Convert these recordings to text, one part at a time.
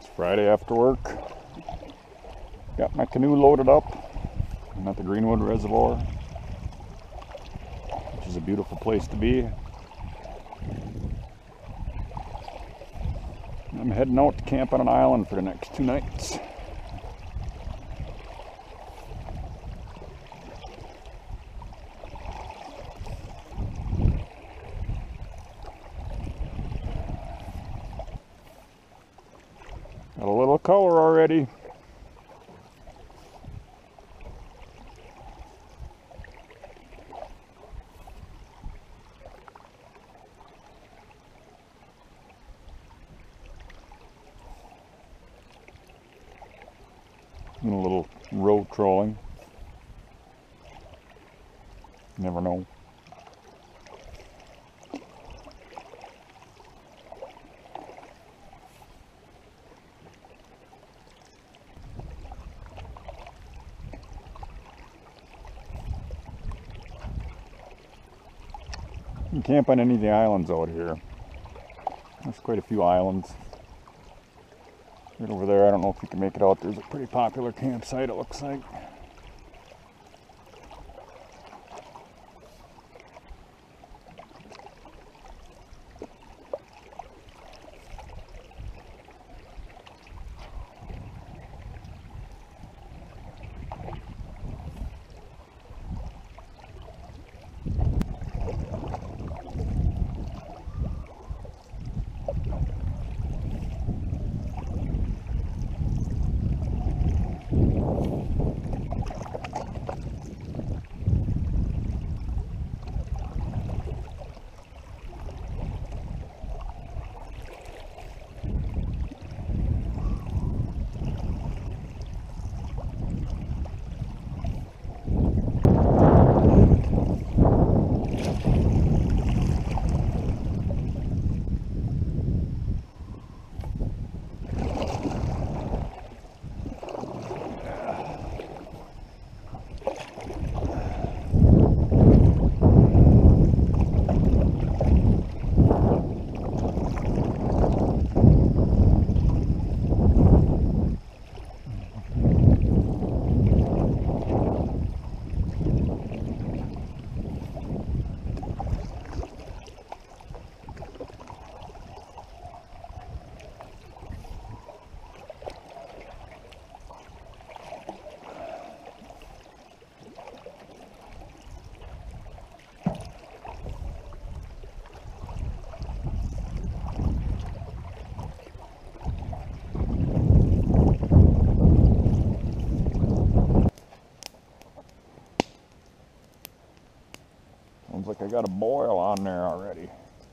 It's Friday after work. Got my canoe loaded up. I'm at the Greenwood Reservoir, which is a beautiful place to be. I'm heading out to camp on an island for the next 2 nights. Got a little color already. And a little road trolling. Never know. You can camp on any of the islands out here. There's quite a few islands. Right over there, I don't know if you can make it out, there's a pretty popular campsite it looks like. Sounds like I got a boil on there already.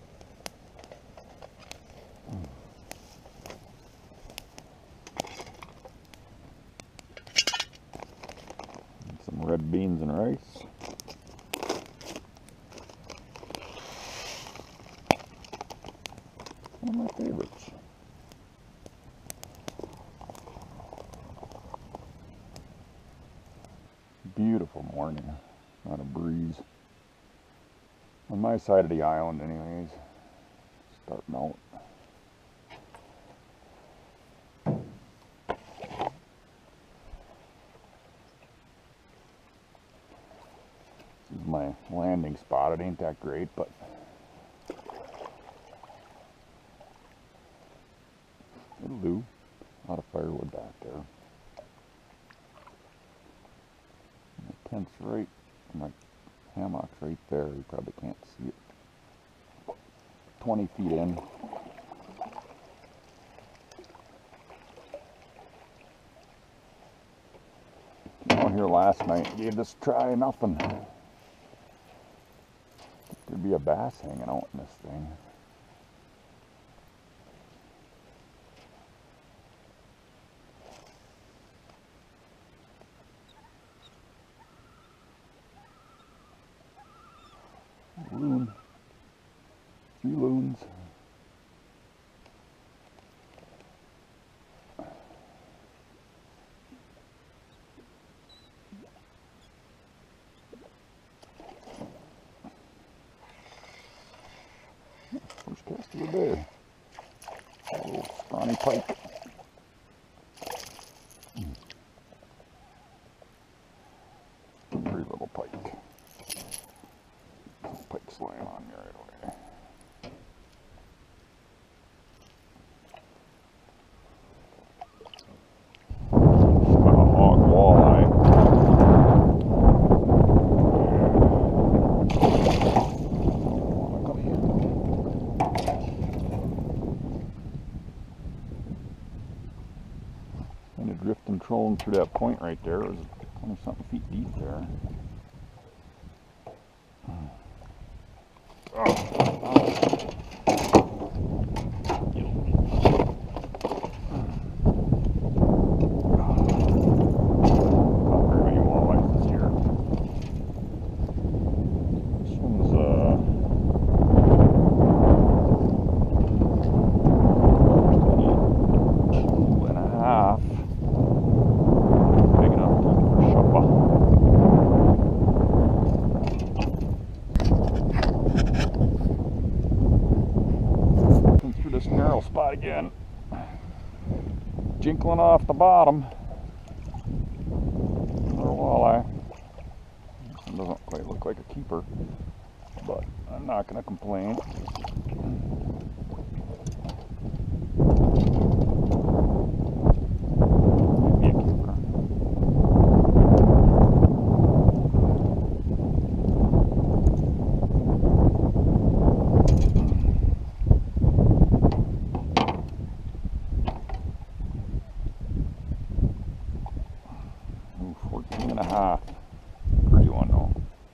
And some red beans and rice. One of my favorites. Beautiful morning. Not a breeze. On my side of the island anyways, starting out. This is my landing spot. It ain't that great, but it'll do. A lot of firewood back there. My tent's right, my hammock's right there. You probably can't see it. 20 feet in. Out here last night, gave this a try, nothing. There'd be a bass hanging out in this thing. Loon. 3 loons. First cast of the day. A little scrawny pike. drifting, trolling through that point right there. It was 20-something feet deep there. Spot again, jinkling off the bottom. Another walleye. It doesn't quite look like a keeper, but I'm not going to complain. Might be a keeper. Ooh, 14 and a half. Pretty one though.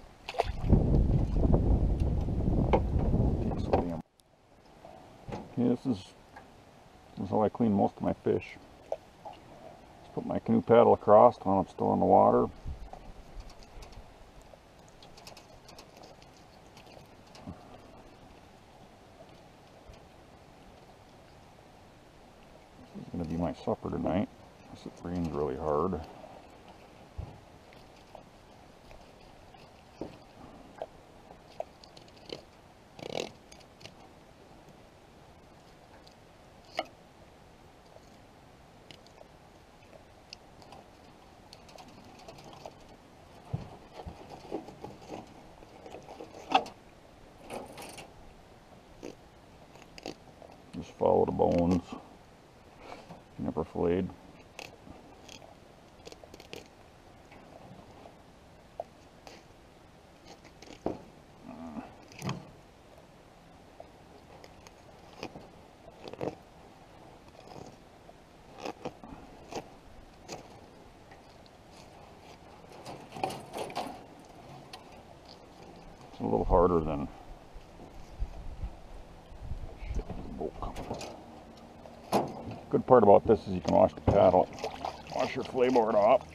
Okay, this is how I clean most of my fish. Just put my canoe paddle across while I'm still in the water. This is going to be my supper tonight, unless it rains really hard. Just follow the bones, never filleted. It's a little harder than good part about this is you can wash the paddle, wash your fillet board off.